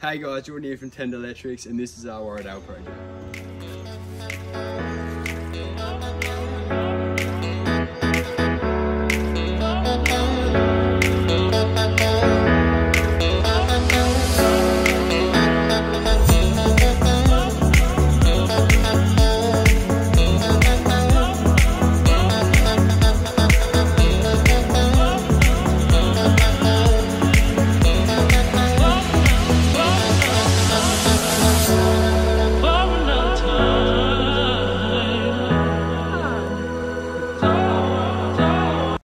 Hey guys, Jordan here from Tender Electrics, and this is our Warradale project.